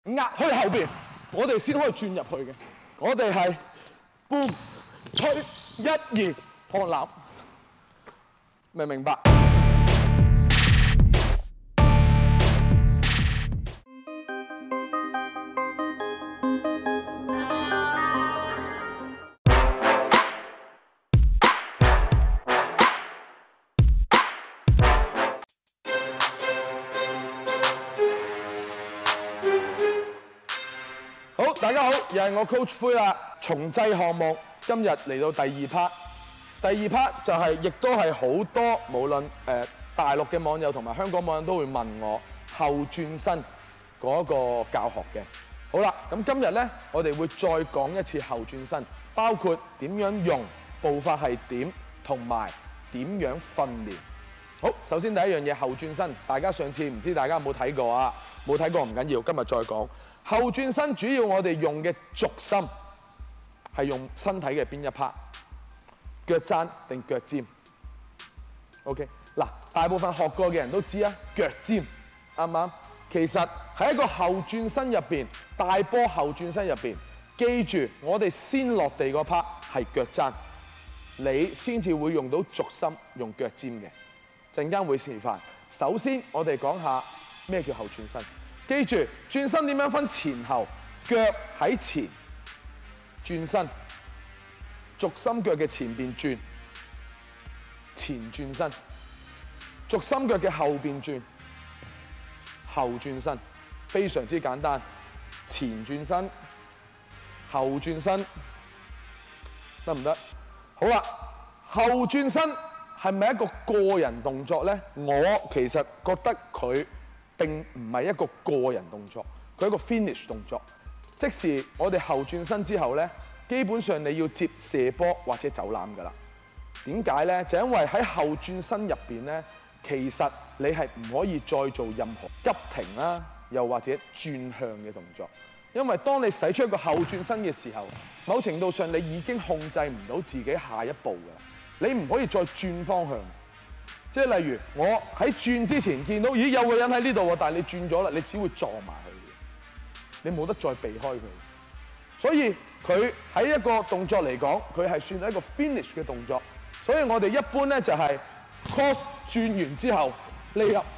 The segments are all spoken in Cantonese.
壓去後邊，我哋先可以轉入去嘅。我哋係 boom 推1、2放攬，明唔明白？好，大家好，又係我 Coach 灰啦。重製項目今日嚟到第二 part， 第二 part 就係、亦都係好多無論大陸嘅網友同埋香港網友都會問我後轉身嗰個教學嘅。好啦，咁今日咧我哋會再講一次後轉身，包括點樣用、步伐係點，同埋點樣訓練。好，首先第一樣嘢後轉身，大家上次唔知大家有冇睇過啊？冇睇過唔緊要，今日再講。後轉身主要我哋用嘅軸心係用身體嘅邊一 part， 腳踭定腳尖 ？OK， 嗱，大部分學過嘅人都知啊，腳尖啱唔啱？其實喺一個後轉身入邊，大波後轉身入邊，記住我哋先落地嗰 part 係腳踭，你先至會用到軸心用腳尖嘅。陣間會示範。首先我哋講下咩叫後轉身。記住轉身點樣分前後，腳喺前轉身，軸心腳嘅前邊轉，前轉身；軸心腳嘅後邊轉，後轉身。非常之簡單，前轉身，後轉身，得唔得？好啦，後轉身係咪一個個人動作呢？我其實覺得佢並唔係一個個人動作，佢係一個 finish 動作。即是我哋後轉身之後咧，基本上你要接射波或者走籃㗎啦。點解咧？就因為喺後轉身入邊咧，其實你係唔可以再做任何急停啦，又或者轉向嘅動作。因為當你使出一個後轉身嘅時候，某程度上你已經控制唔到自己下一步㗎，你唔可以再轉方向。即係例如，我喺轉之前見到，咦有個人喺呢度喎，但係你轉咗啦，你只會撞埋佢，你冇得再避開佢。所以佢喺一個動作嚟講，佢係算係一個 finish 嘅動作。所以我哋一般咧就係 cross 轉完之後匿入。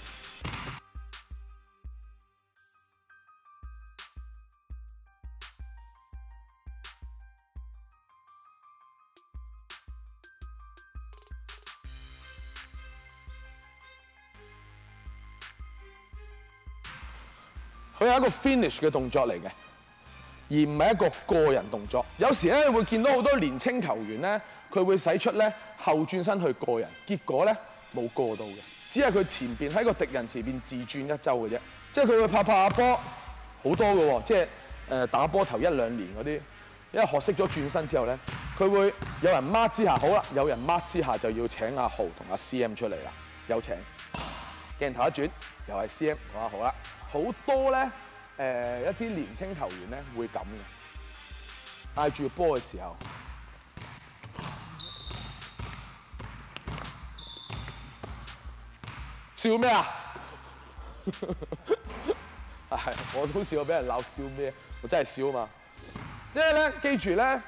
佢係一個 finish 嘅動作嚟嘅，而唔係一個個人動作。有時咧會見到好多年青球員咧，佢會使出咧後轉身去過人，結果咧冇過到嘅，只係佢前邊喺個敵人前邊自轉一周嘅啫。即係佢會拍下波好多嘅喎，即係打波頭1、2年嗰啲，因為學識咗轉身之後咧，佢會有人 mark 之下，好啦，有人 mark 之下就要請阿豪同阿 CM 出嚟啦，有請。鏡頭一轉，又係 CM 同阿豪啦。好多咧一啲年青球員咧會咁嘅，帶住波嘅時候，笑咩啊？係，我都試過俾人鬧笑咩？我真係笑嘛。因為咧，記住咧，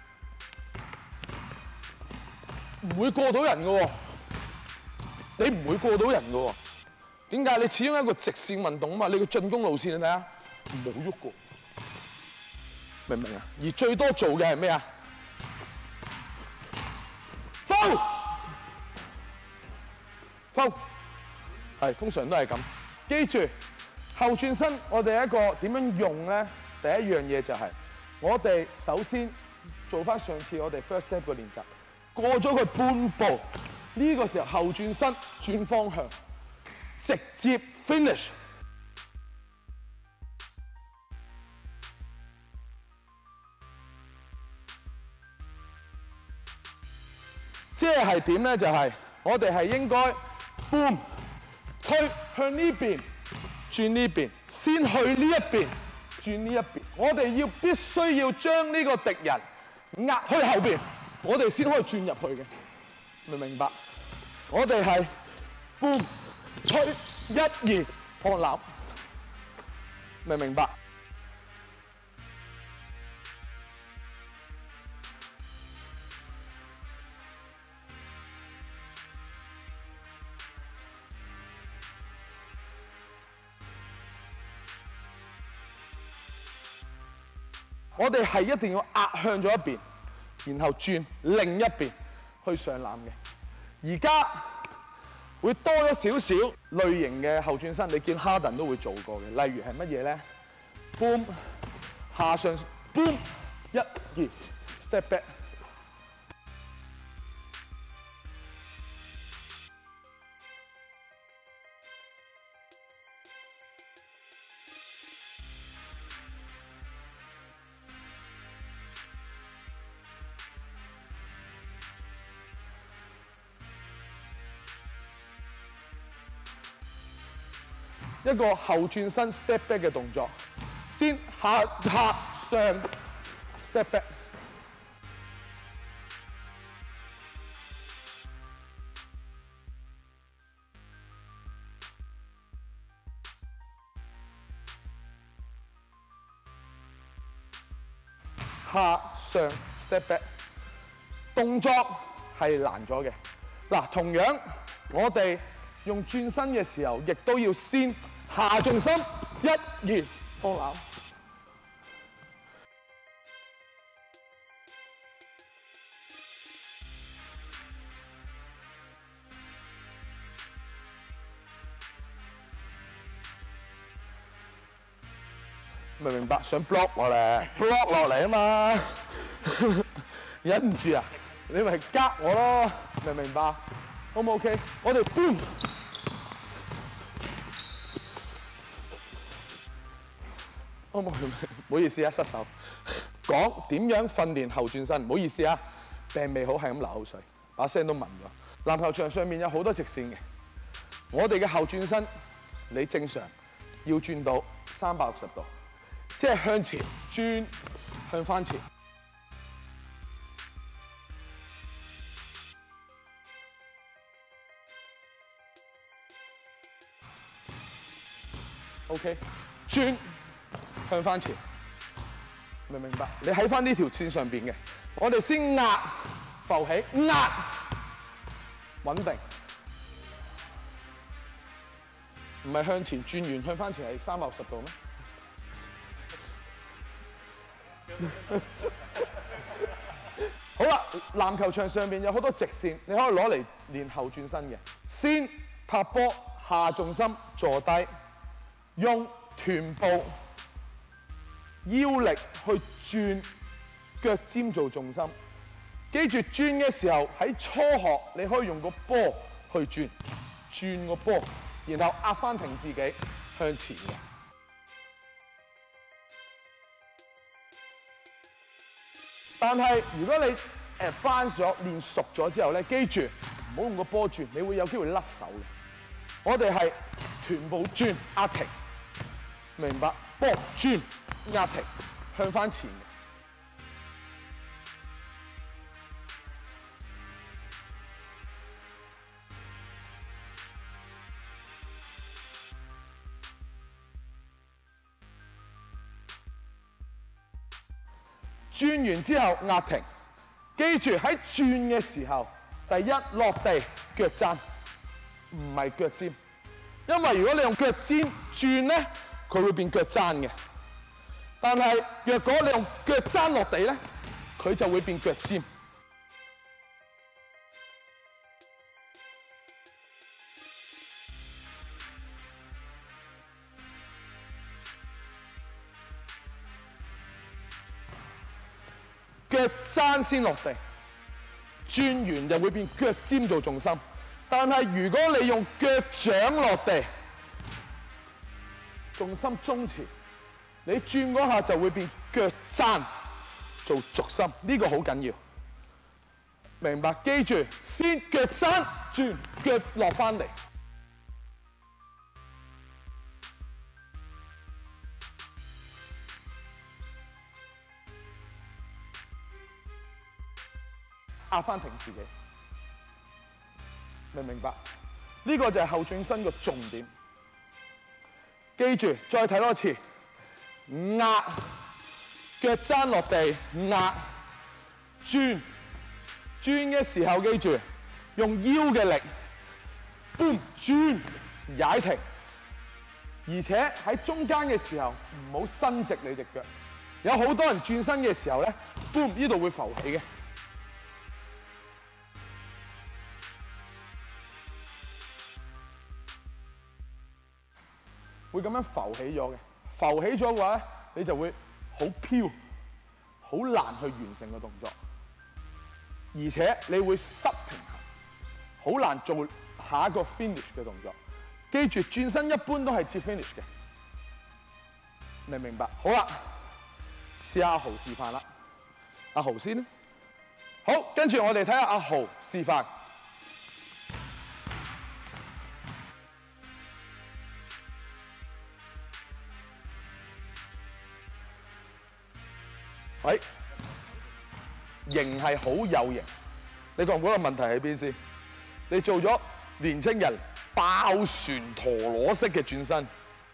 唔會過到人嘅喎，你唔會過到人嘅喎。點解？你始終係一個直線運動啊嘛，你個進攻路線你睇下，冇喐過，明唔明啊？而最多做嘅係咩啊？foul，係通常都係咁。記住後轉身，我哋一個點樣用咧？第一樣嘢就係我哋首先做翻上次我哋 first step 嘅練習，過咗佢半步，呢個時候後轉身轉方向。直接 finish， 即係點咧？就係我哋係應該 boom 推向呢邊，轉呢邊，先去呢一邊，轉呢一邊。我哋必須要將呢個敵人壓去後邊，我哋先可以轉入去嘅，明唔明白？我哋係 boom。推1、2放攬， 明唔明白？我哋係一定要壓向咗一邊，然後轉另一邊去上籃嘅。而家會多咗少少類型嘅後轉身，你見哈登都會做過嘅。例如係乜嘢咧 ？Boom 下上 ，boom 1、2 step back。一個後轉身 step back 嘅動作，先下上 step back， 下上 step back， 動作係難咗嘅。嗱，同樣我哋用轉身嘅時候，亦都要先下重心，1、2放攬。明唔明白？想 block 落嚟 ，block 落嚟啊嘛！忍唔住啊！你咪夾我咯，明唔明白？好唔 OK？我哋 boom。唔好意思啊，失手。講點樣訓練後轉身？唔好意思啊，病未好係咁流口水，把聲都聞咗。籃球場上面有好多直線嘅，我哋嘅後轉身，你正常要轉到360度，即係向前轉，向翻前。OK， 轉。向翻前，明唔明白？你喺翻呢條線上邊嘅，我哋先壓浮起，壓穩定，唔係向前轉完向翻前係360度咩？好啦，籃球場上邊有好多直線，你可以攞嚟練後轉身嘅。先拍波下重心坐低，用臀部。腰力去轉腳尖做重心，記住轉嘅時候喺初學你可以用個波去轉個波，然後壓翻停自己向前嘅。但係如果你翻咗練熟咗之後咧，記住唔好用個波轉，你會有機會甩手嘅。我哋係臀部轉壓停，明白？波轉。壓停，向翻前嘅。轉完之後壓停，記住喺轉嘅時候，第一落地腳踭，唔係腳尖，因為如果你用腳尖轉咧，佢會變腳踭嘅。但係，若果你用腳踭落地咧，佢就會變腳尖。腳踭先落地，轉完就會變腳尖做重心。但係如果你用腳掌落地，重心中前。你轉嗰下就會變腳踭做軸心，呢個好緊要，明白？記住，先腳踭轉，腳落翻嚟，壓翻停自己，明唔明白？呢個就係後轉身嘅重點。記住，再睇多次。 壓，腳踭落地，壓，轉。轉嘅時候記住用腰嘅力 ，boom 轉，踩停。而且喺中間嘅時候唔好伸直你隻腳。有好多人轉身嘅時候咧 ，boom 呢度會浮起嘅。會咁樣浮起咗嘅，浮起咗嘅話咧，你就會好飄，好難去完成個動作，而且你會失平衡，好難做下一個 finish 嘅動作。記住轉身一般都係接 finish 嘅，明唔明白？好啦，試下阿豪示範啦。阿豪先啦。好，跟住我哋睇下阿豪示範。喂，型係好有型，你覺唔覺得問題喺邊先？你做咗年青人爆旋陀螺式嘅轉身，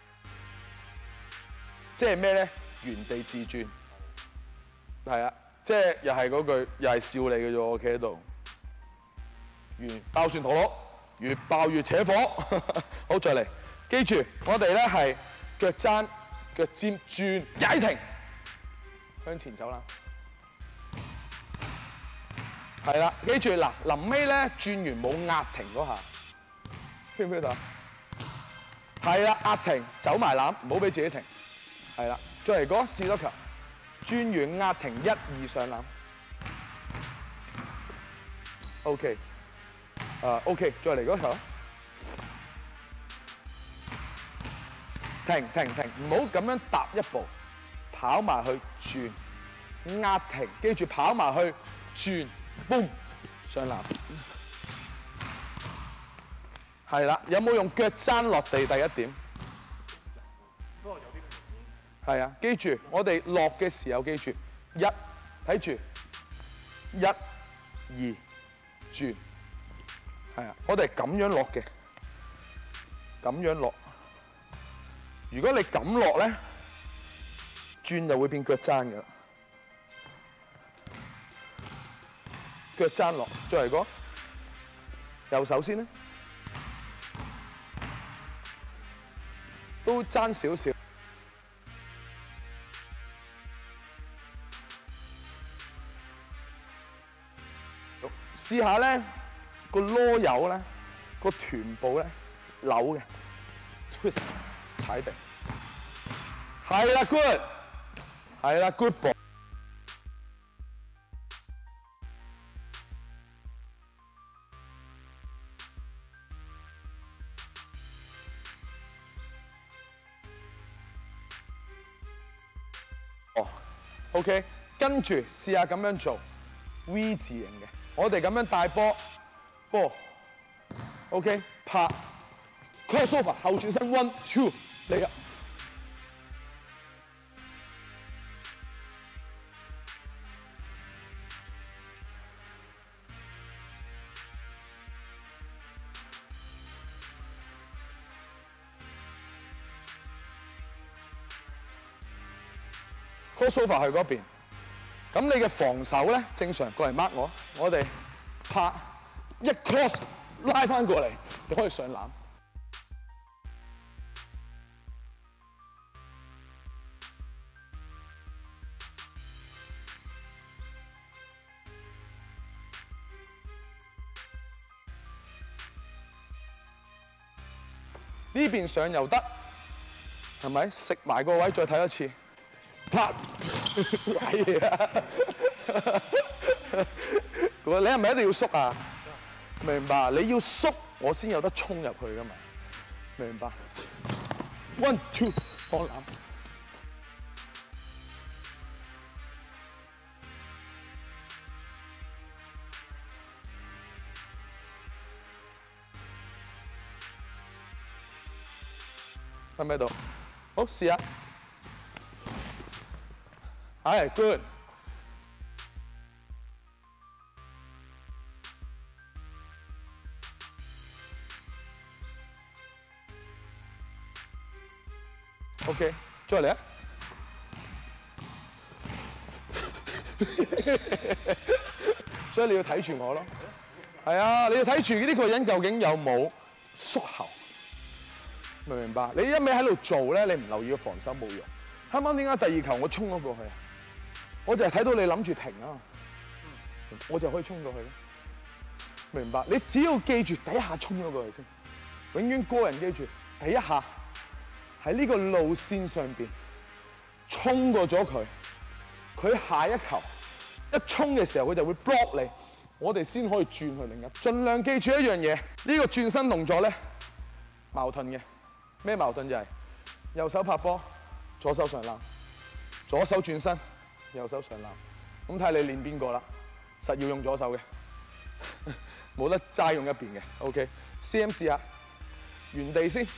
即係咩咧？原地自轉，係啊，即係又係嗰句，又係笑你嘅啫。我企喺度，爆旋陀螺，越爆越扯火。好，再嚟，記住我哋咧係腳踭、腳尖轉，踩停。向前走啦，係啦，記住嗱，臨尾咧轉完冇壓停嗰下，聽唔聽到啊？係啦，壓停，走埋攬，唔好俾自己停，係啦，再嚟個試多球，轉完壓停1、2上攬 ，OK， OK， 再嚟嗰球，停，唔好咁樣踏一步。跑埋去轉，壓停，記住跑埋去轉 ，boom 上籃，係啦。有冇用腳踭落地？第一點，係啊，記住我哋落嘅時候，記住睇住1、2轉，係啊，我哋係咁樣落嘅，咁樣落。如果你咁落咧，轉就會變腳踭嘅啦，腳踭落，再嚟個右手先啦，都爭少少。試下咧個囉柚咧個臀部咧扭嘅 twist 踩定，係啦 good。係啦 ，good ball。哦 ，OK， 跟住試下咁樣做 V 字形嘅，我哋咁樣帶波，OK， 拍 crossover 後轉身 1、2嚟㗎。crossover 去嗰邊，咁你嘅防守咧正常過嚟 mark 我哋拍一 cross 拉翻過嚟，你可以上籃。呢邊上又得，係咪？食埋個位再睇一次。拍，係啊！你係咪一定要縮啊？明白？你要縮，我先有得衝入去噶嘛？明白 ？1、2， 放籃。喺咪度？好，試下。係 good。OK， 再嚟啊！ 所以你要睇住我咯。係啊，你要睇住呢個人究竟有冇縮喉，明唔明白？你一味喺度做咧，你唔留意個防守冇用。啱啱點解第二球我衝咗過去啊？我就係睇到你諗住停啊，我就可以衝過去咯。明白？你只要記住第一下衝咗過去先，永遠個人記住第一下喺呢個路線上邊衝過咗佢，佢下一球一衝嘅時候佢就會 block 你，我哋先可以轉去另一。盡量記住一樣嘢，呢個轉身動作咧矛盾嘅。咩矛盾就係右手拍波，左手上籃，左手轉身，右手上籃。咁睇你練邊個啦，實要用左手嘅。冇得齋用一邊嘅 ，OK。CM 試下，原地先，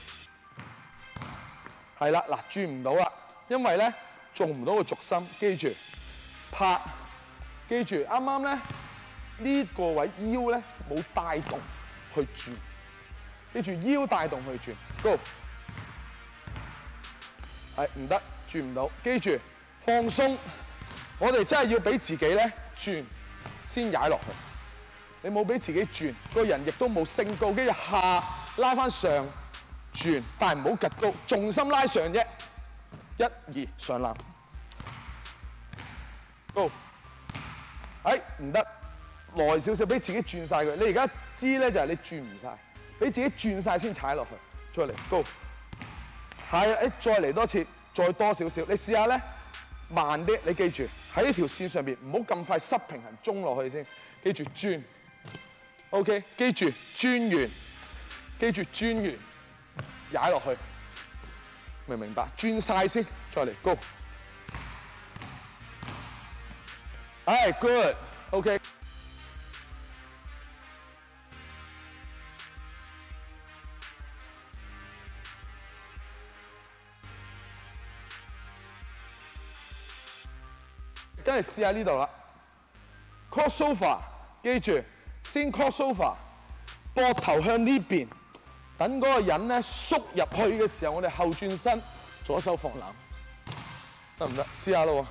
係啦，嗱轉唔到啦，因為咧做唔到個軸心，記住拍，記住啱啱咧呢個位腰咧冇帶動去轉，記住腰帶動去轉 ，Go， 係唔得，轉唔到，記住放鬆，我哋真係要俾自己咧轉先踩落去。你冇俾自己轉，個人亦都冇升高，跟住下拉翻上轉，但係唔好趌高，重心拉上啫。1、2上籃 ，Go， 唔得，耐少少，俾自己轉晒佢。你而家知咧就係你轉唔晒，俾自己轉晒先踩落去，再嚟 ，Go， 係再嚟多次，再多少少，你試下咧慢啲，你記住喺呢條線上邊唔好咁快失平衡，中落去先，記住轉。OK， 記住轉完，記住轉完，踩落去，明唔明白？轉晒先，再嚟 ，Go。good，OK。跟住試下呢度啦 ，crossover， 記住。先 crossover， 膊頭向呢邊，等嗰個人咧縮入去嘅時候，我哋後轉身，左手放籃，得唔得？試下咯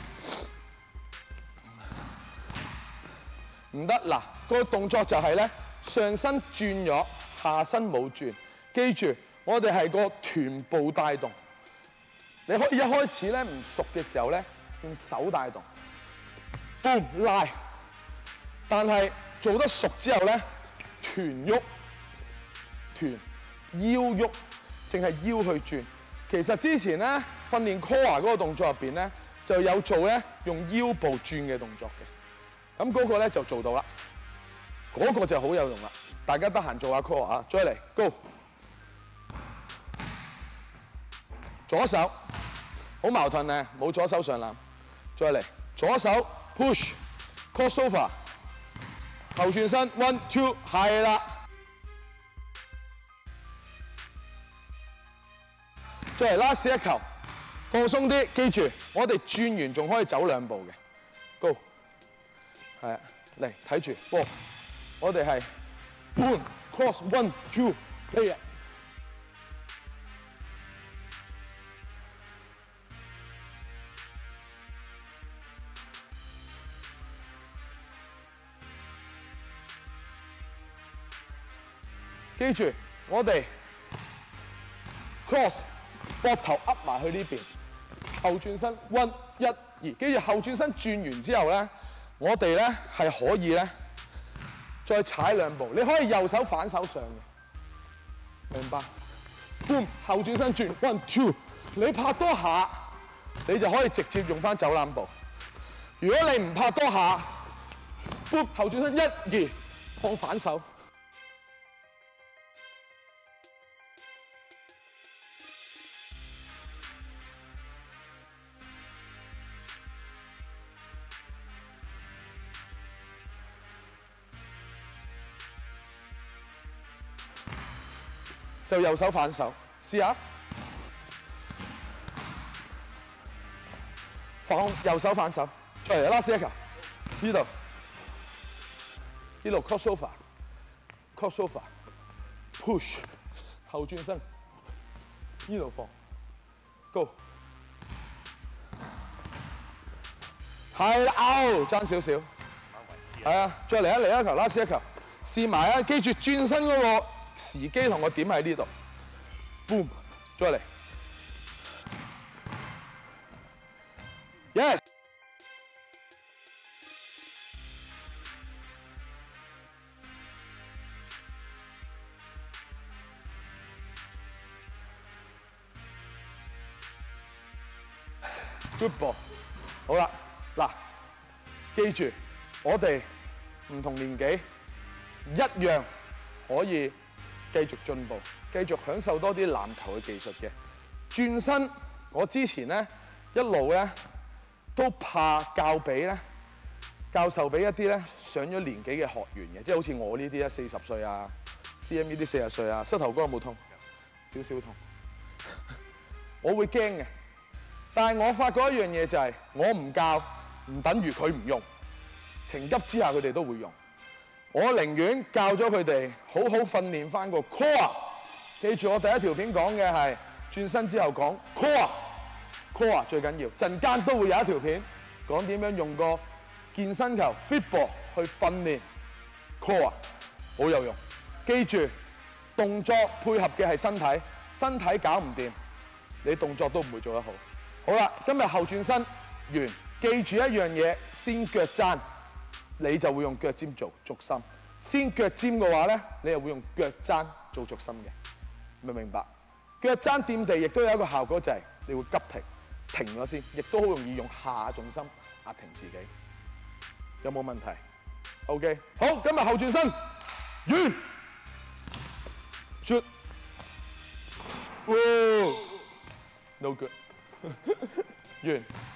喎，唔得嗱，個動作就係咧上身轉咗，下身冇轉。記住，我哋係個臀部帶動。你可以一開始咧唔熟嘅時候咧，用手帶動 ，boom 拉，但係做得熟之後咧，臀喐、臀腰喐，淨係腰去轉。其實之前咧訓練 core 嗰個動作入邊咧，就有做咧用腰部轉嘅動作嘅。咁嗰個咧就做到啦，嗰個就好有用啦。大家得閒做下 core 啊，再嚟 ，Go。左手好矛盾咧，冇左手上籃，再嚟左手 push crossover。後轉身 ，1、2， 係啦。再嚟 last 一球，放鬆啲，記住我哋轉完仲可以走2步嘅 ，Go。係啊，嚟睇住波，我哋係 boom cross 1、2 play。記住，我哋 cross 膊頭噏埋去呢邊，後轉身 1、1、2。記住後轉身轉完之後咧，我哋咧係可以咧再踩2步。你可以右手反手上嘅，明白 ？Boom 後轉身轉 1、2， 你拍多下，你就可以直接用翻走籃步。如果你唔拍多下 ，Boom 後轉身1、2，放反手。就右手反手，試下放右手反手，再嚟 last 一球，呢度 crossover push 後轉身，呢度放 go 係啦，爭少少。係啊，再嚟一球，last 一球，試埋啊！記住轉身嗰個時機同個點喺呢度。boom， 再嚟。Yes。Good ball。好啦，嗱，記住我哋唔同年紀一樣可以繼續進步，繼續享受多啲籃球嘅技術嘅。轉身，我之前咧一路咧都怕教授俾一啲咧上咗年紀嘅學員嘅，即係好似我呢啲咧40歲啊 ，CM 呢啲40歲啊，膝頭哥有冇痛？少少痛，我會驚嘅。但係我發覺一樣嘢就係，我唔教唔等於佢唔用，情急之下佢哋都會用。我寧願教咗佢哋好好訓練翻個 core。記住我第一條片講嘅係轉身之後講 core 最緊要。陣間都會有一條片講點樣用個健身球 fitball 去訓練 core， 好有用。記住動作配合嘅係身體，身體搞唔掂，你動作都唔會做得好。好啦，今日後轉身完，記住一樣嘢，先腳踭，你就會用腳尖做軸心；先腳尖嘅話咧，你又會用腳踭做軸心嘅，明唔明白？腳踭掂地亦都有一個效果，就係你會急停咗先，亦都好容易用下重心壓停自己。有冇問題 ？OK， 好，今日後轉身完 ，shoot， no good。完。